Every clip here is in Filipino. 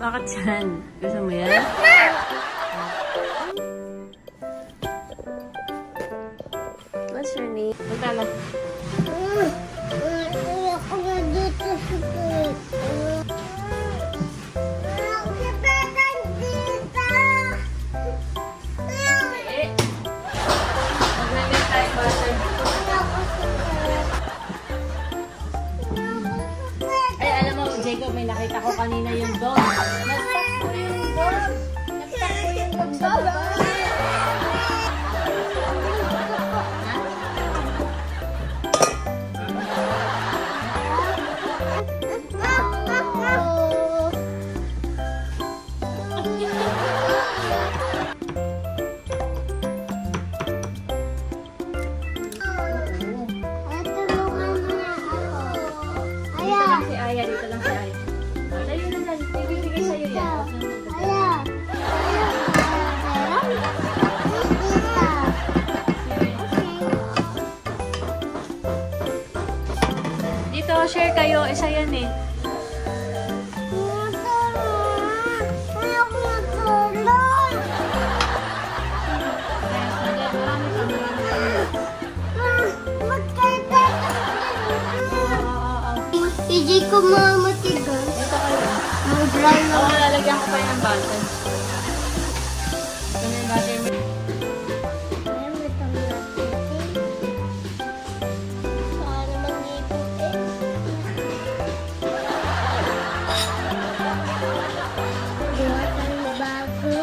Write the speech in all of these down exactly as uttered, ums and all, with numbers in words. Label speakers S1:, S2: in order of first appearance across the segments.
S1: Bakit yan? Gusto mo yan? What's your name? Magkano?
S2: Ako na dito sa
S1: Jacob, may nakita ko kanina yung dog. Nagtakbo yung dog. Nagtakbo yung dog sa baba. Dito lang si Ay. Dali na dyan. Ibibigay sa'yo yan. Dito, share kayo. Isa yan eh.
S2: Hindi ko mamatigas.
S1: Ito kayo.
S2: Mag-dry na.
S1: Oo, lalagyan ko pa yung butter. Ito na yung butter.
S2: Ayaw mo itong natin. Para mag-ipot eh. Gawa tayong bago.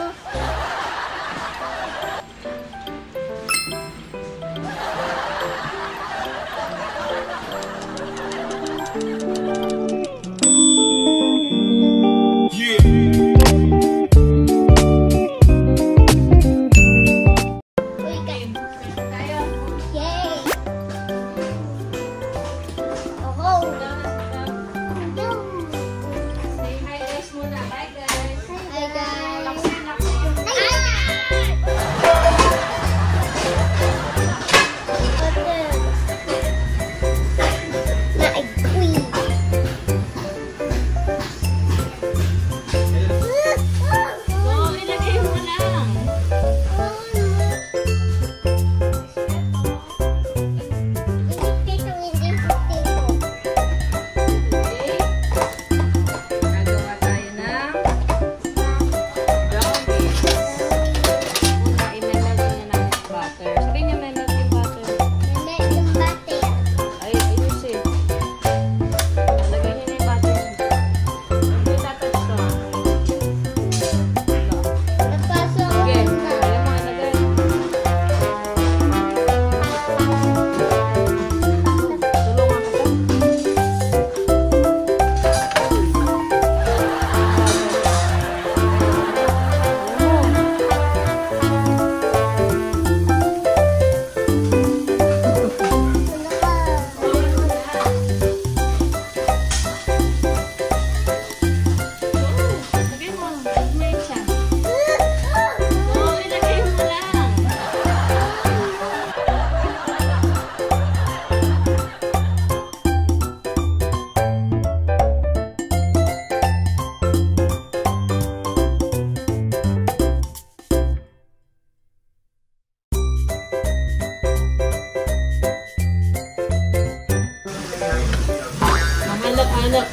S1: Anak.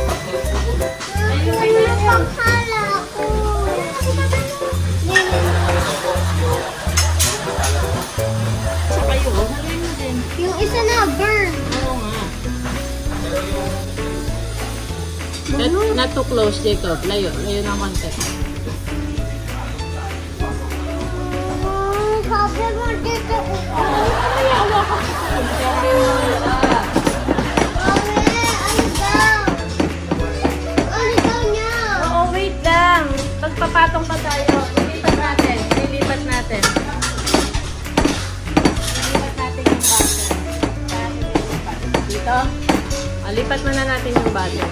S2: Ayun na yung hala ko.
S1: Sa kayo, halay mo din.
S2: Yung isa na, burn.
S1: Oo nga. Not, not too close, Jacob. Layo. Layo ng konti.
S2: Sabi mo dito.
S1: Ay, awa ka. Sabi mo siya. Papatong pa tayo. Lilipat natin. Lilipat natin. Lilipat natin yung butter. Dito. Ah, lipat muna natin yung butter.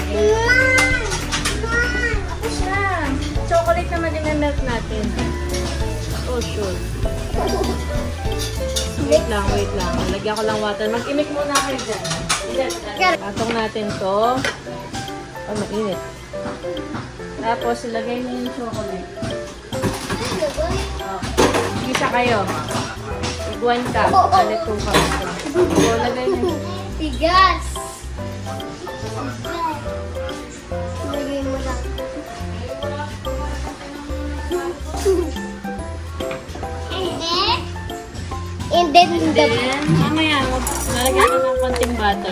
S1: Ako siya. Chocolate naman yung milk natin. Oh, sure. Wait lang, wait lang. Lagyan ko lang water. Mag-imik muna kayo dyan. Patong natin to. Oh, mainit. Tapos, ilagay niyo yung chocolate. Oh. Isa kayo. Tig one cup. Alit two cups. So, lagay niyo.
S2: Tigas. Lagay mo lang. And then, and then, the...
S1: Then, mamaya, lalagyan ko ng konting butter.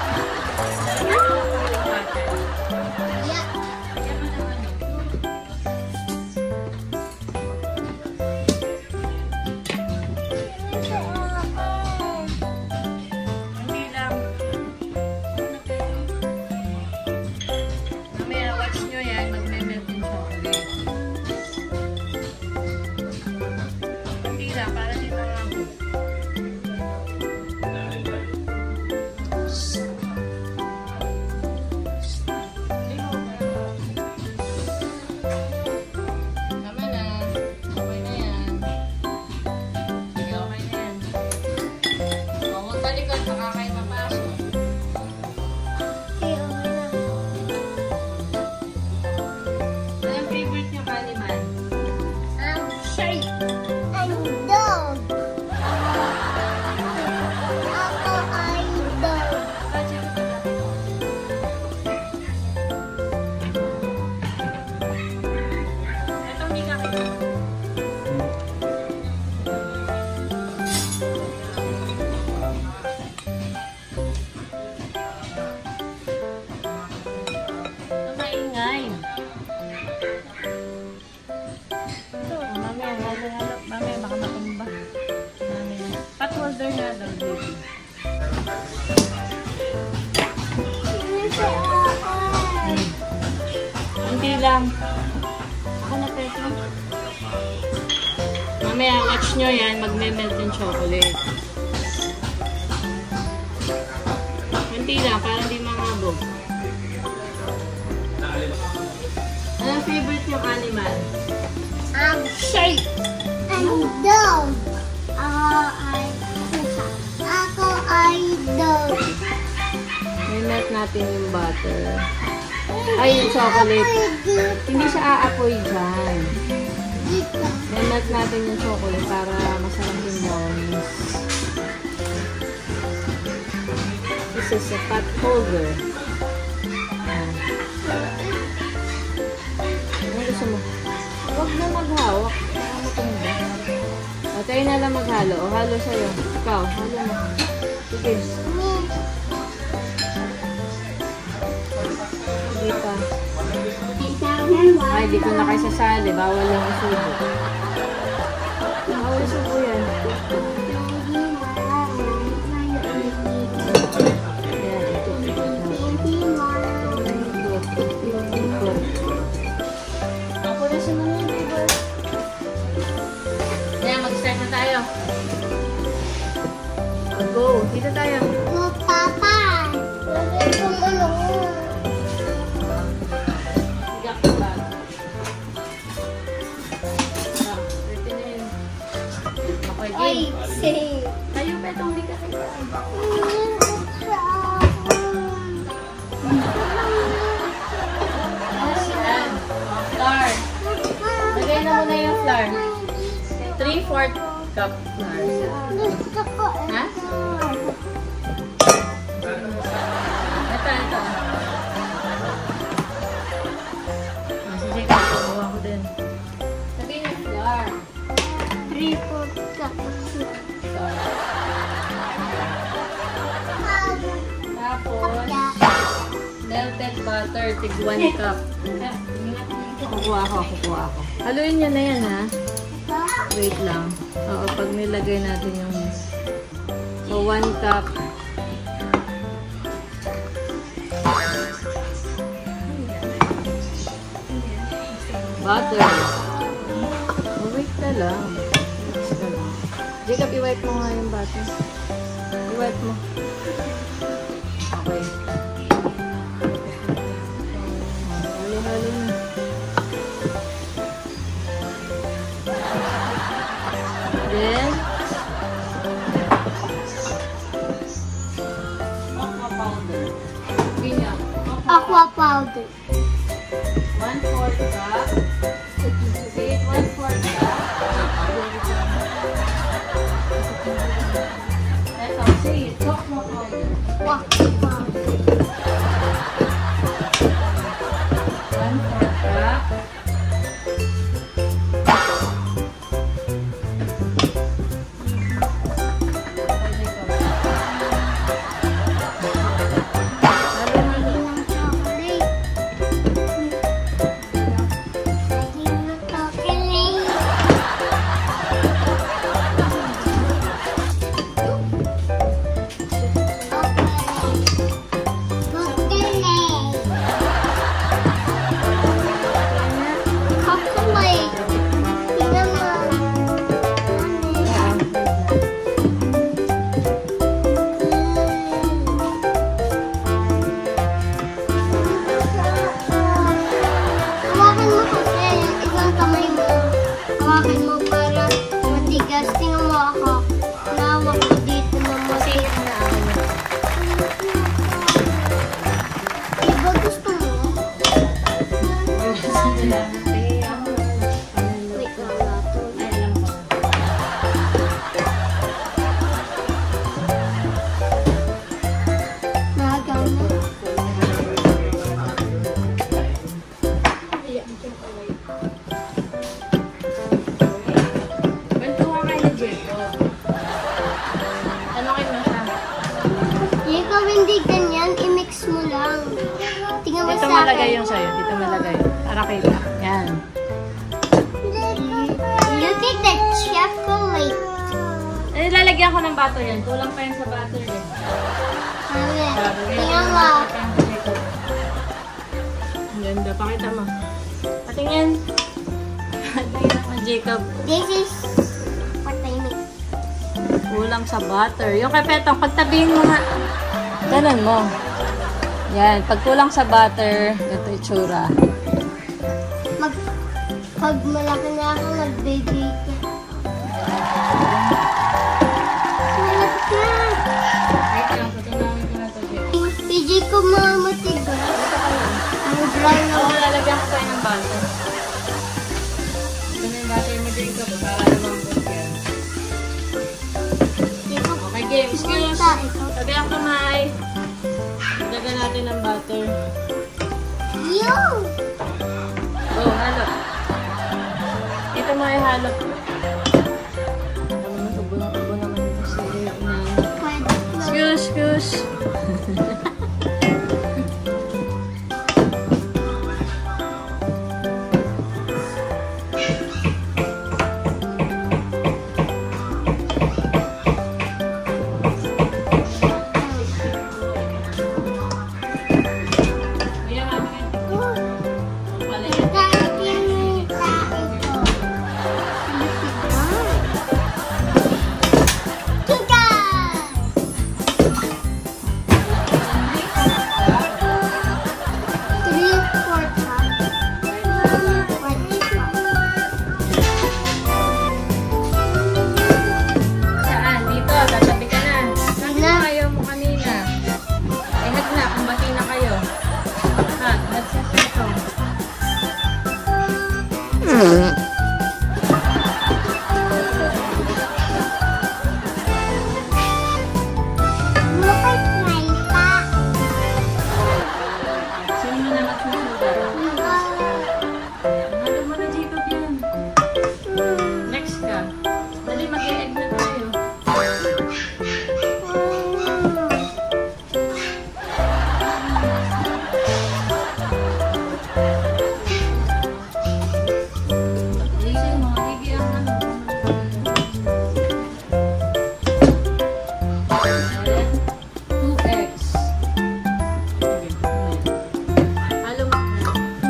S1: Hindi lang. Ako na pwede. Mamaya, watch nyo yan. Magme-melt yung chocolate. Hindi lang, para hindi mangabog. Anong favorite yung animal?
S2: Um, sheep. And dog. Ako ay pusa. Ako ay dog.
S1: May-melt natin yung butter. Ay, yung chocolate. Hindi siya aapoy dyan. May-melt natin yung chocolate para masarap yung brownies. This is a pot holder. Ayan. Ano gusto mo? Huwag na maghawak. Ano ito ba? O, tayo na lang maghalo. O, halo sa'yo. Ikaw, halo mo. Sige. Hindi pa. Ay, di ko na kayo sasali. Bawal lang isubo. Bawal isubo yan. Ayan, ito. Ako na si Mami, diba? Ayan, mag-start na tayo. Go, dito tayo.
S2: Go, Papa. Lagay ko mo lang. Ay, say.
S1: Tayo pa itong di ka kayo. Ayan. Flour. Lagay na muna yung flour. three fourth cup flour.
S2: Gusto ko.
S1: Ha? Ito, ito. Ah, sige ka. Kuha ko din. Lagay yung flour.
S2: Three, four, cup.
S1: Tapos, melted butter, tig one cup. Kukuha ako, kukuha ako. Haluin nyo na yan, ha? Wait lang. Oo, pag nilagay natin yung... So, one cup. Butter. Oh, wait na lang. Jacob, i-wipe mo nga yung butter. I-wipe mo. Okay. Halo-halo na. Then, aqua powder.
S2: Aqua powder.
S1: One fourth Ate, ako.
S2: Wait lang natin.
S1: Ay, alam ko.
S2: Nagagamit.
S1: Kwentuhan kayo ni Jacob. Tanungin mo siya.
S2: Jacob, hindi ganyan. I-mix mo lang. Tingnan mo
S1: Dito
S2: sa
S1: malagay
S2: akin.
S1: yung sa'yo. Dito malagay. Para kita. Yan.
S2: Look at the chocolate.
S1: Eh, lalagyan ko ng butter yan. Kulang pa yan sa butter eh.
S2: Sabi,
S1: Sabi,
S2: tingnan mo.
S1: Ang ganda. Pakita mo. Patingin. Patingin mo, Jacob.
S2: This is what I mix.
S1: Kulang sa butter. Yung kay Petong, pagtabihin mo nga. Ganun mo. Yan. Pag kulang sa butter, ito itsura.
S2: Mag, pag malaki na ako, mag-baby ka. Malaki na.
S1: Wait lang. Patingin ko na ito, Jacob.
S2: P J ko mamatig ba? Ang dry na.
S1: Oo, lalagyan ko tayo ng butter. Ito na yung butter mo, Jacob. Para lumambot yan.
S2: Jacob,
S1: Okay, game. Excuse.
S2: punta, ikaw.
S1: Sabi ang kamay. Lagyan natin ng butter.
S2: Yung!
S1: Go, halo. Dito mo ay halo. Ano naman, tubo na tubo naman ito si na.
S2: Pwede na.
S1: Excuse, excuse. Kuya, mami yan. Pala yan. Saan? Dito, tatabi ka na. Sabi mo kayo mo kanina. Eh, hag na, kumbati na kayo. Hag, hag sa peto. Sino na magsusugat? Halo mo na, Jacob, yan. Next ka. Dali, mag-e-egg na tayo. Alisin mo, Gigi, ang ano. Ayan. two eggs. Halo mo.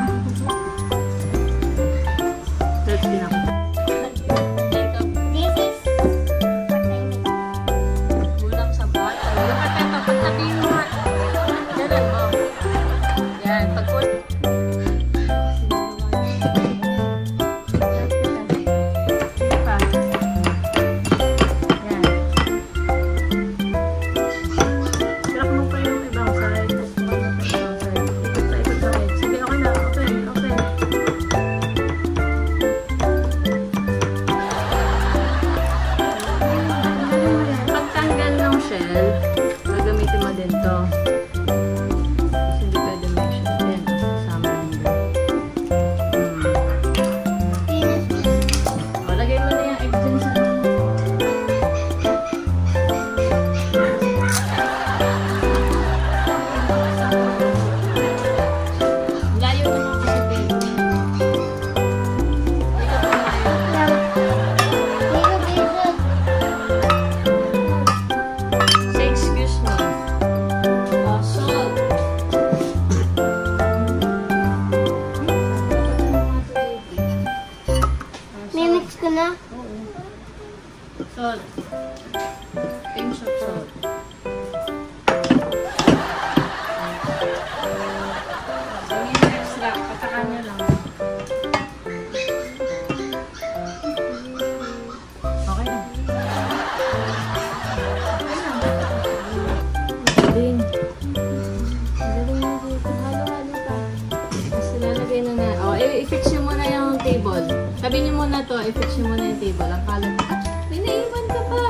S1: table. Tabi niyo muna to. I-fix niyo muna yung table. Ang kalat. May naiwan ka pa.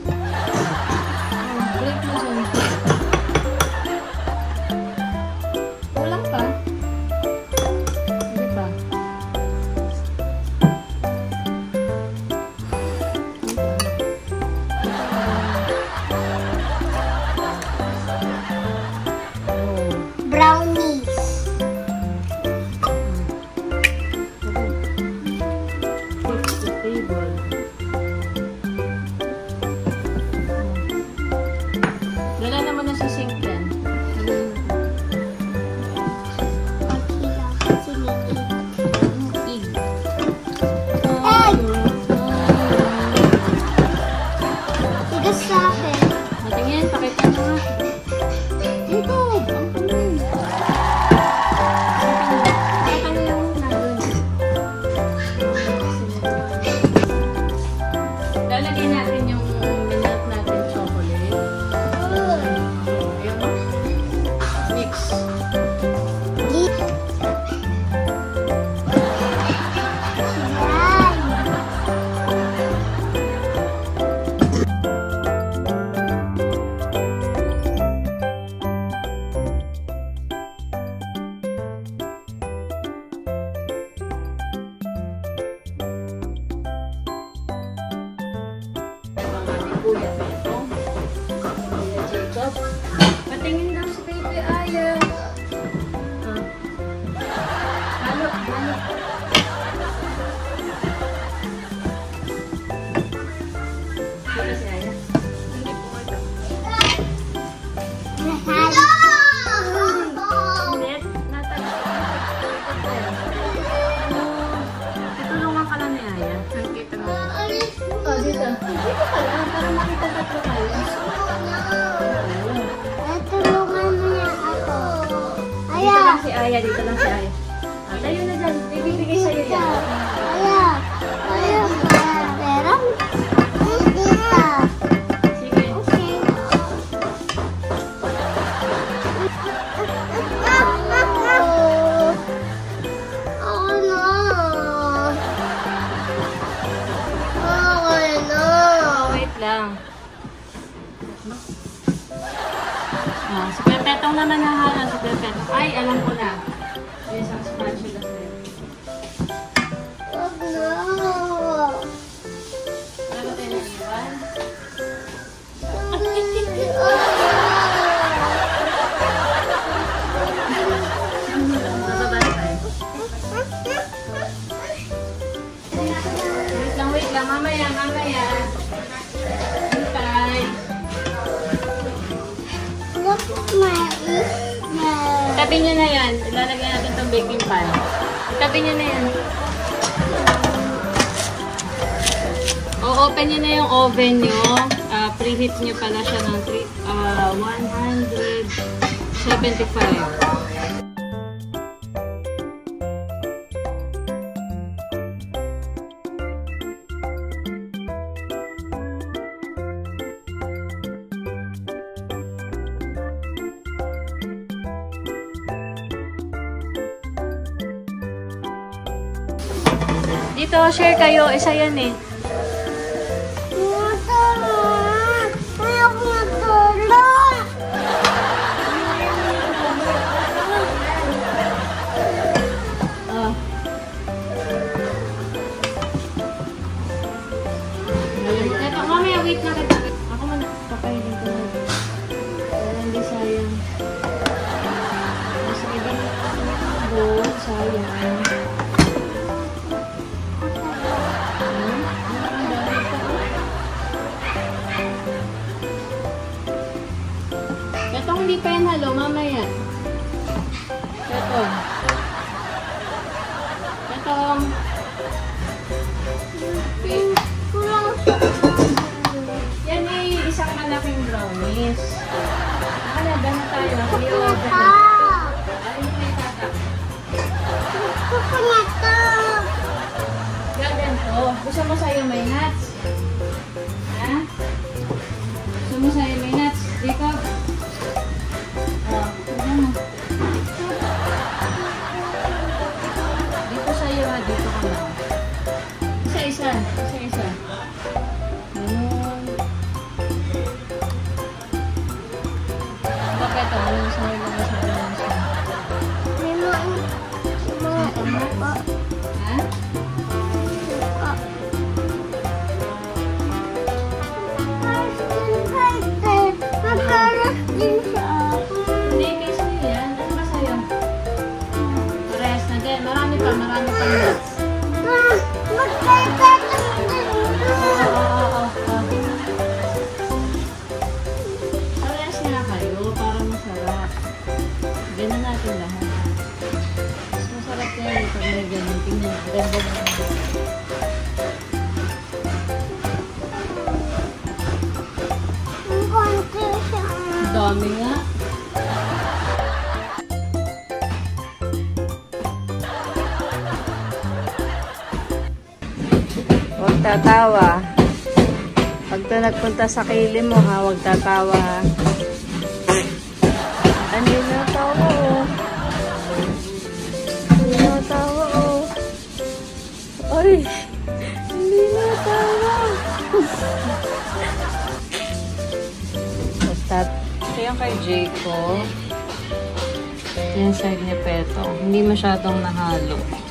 S1: Oh, break mo dyan. Kulang pa. Hindi pa.
S2: Brownies.
S1: Fix the table. Dala naman na sa sink yan.
S2: Pagkila kasi may
S1: Egg.
S2: egg. Tigas sa akin.
S1: Matingin, pakita mo nga. Dito, ang kamay. Pakita mo yung nandun. Lalagyan natin yung minute natin chocolate. Ayun. Mix. Kuya Beto. Kuya Jacob. Patingin daw si Baby Aya. Ah. Halo, halo. Dito si Aya. Hindi po ito. Net, natag- Tutulungan ka lang ni Aya. Nakikita mo. Oh, dito. Dito ka lang, para makita tatlo kayo.
S2: Tulungan mo niya ako.
S1: Dito
S2: Aya.
S1: lang si Aya, dito lang si Aya. Ah, tayo na dyan. Ibibigay sa'yo yan.
S2: Aya. Aya. Pero? Dito.
S1: Sige.
S2: Okay. Oh no. Oh no.
S1: Wait lang. Ah, si Pepetong naman nahalan si Pepetong. Ay, alam ko na. May isang spatula sa'yo.
S2: Oh no.
S1: Ano tayo naiwan? Bababa na tayo. Wait lang, wait lang. Mamaya, mamaya. Hintay.
S2: Look at my ear.
S1: Tabi niyo na yan. Ilalagay natin itong baking pan. Tabi niyo na yan. O-open niyo na yung oven niyo. Uh, preheat niyo pala siya ng three, uh, one seventy-five. Dito, share kayo. Isa yan eh.
S2: Matulog! Ayaw matulog!
S1: Oh. Eto, mamaya, wait na kita. Ako man, papahiling ko na. Pero hindi sayang. Mas ibang bowl, sayang. Ito hindi pa yan halo, mamaya. Ito. Ito. Wait.
S2: Kulang siya.
S1: Yan ay isang malaking brownies. Nakalaban na tayo. Hindi
S2: Gusto ko
S1: oven.
S2: na
S1: Ayun na yung tatak.
S2: Gusto ko na to.
S1: Ganito. Gusto mo sa'yo may nuts? Ha? Gusto mo sa'yo may nuts? Jacob? Oh, tignan mo. Dito sa'yo ha. Dito ka lang. pa, marami pa nuts.
S2: Ah, magkakatang
S1: Oo, oo, oo. Parehas nga kayo, para masarap. Ganun natin lahat. Mas masarap yan pag may ganun. Tingnan, ganda naman.
S2: Ang konti siya.
S1: Dami nga. Huwag tatawa. Pag to nagpunta sa kilim mo ha, huwag tatawa ha. Hindi na tawa oh. Hindi na tawa oh. Ay! Hindi na tawa. Basta, ito yung kay Jayco. Ito yung side ni Peto. Hindi masyadong nahalo.